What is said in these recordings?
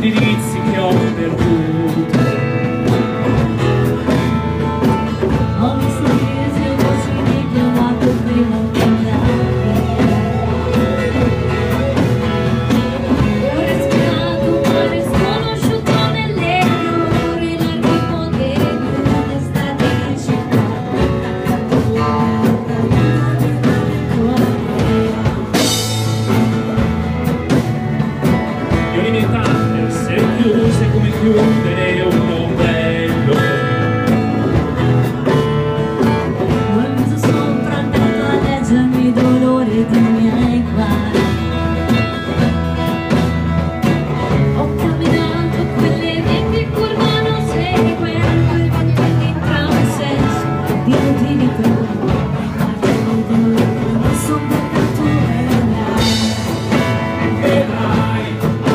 indirizzi che ho perduto. Ho visto chiese o così chiamato prima di andare. Ho respirato un mare sconosciuto nelle ore, l'arrivo dell'estate in città. Io le mie tappe essere chiuse come chiudere un ombrello. Ho il viso sopra andato a leggermi il dolore dei miei guai. Ho camminato quelle vie che curvano seguendo il vento che tra un senso di utilità. Ma son perduto Vedrai,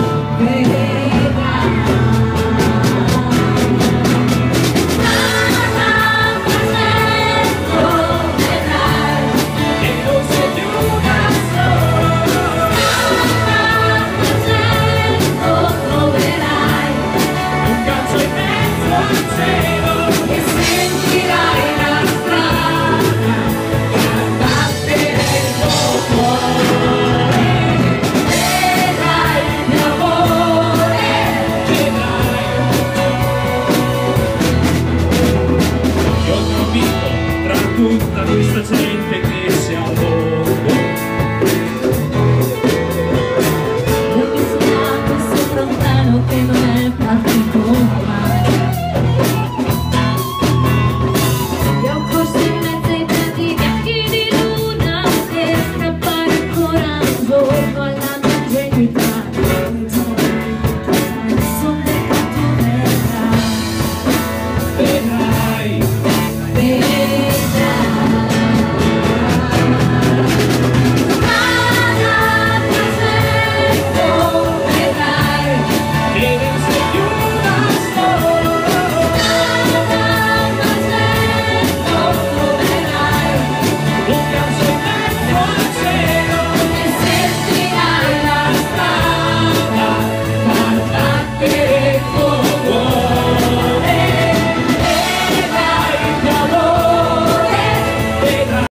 che non sei più da solo. Un calcio in mezzo al cielo E sentirai la strada battere il tuo cuore. Vedrai l'amore. Io ti ho visto tra tutta questa gente che si allonga. Ho visto sopra un treno che non è partito.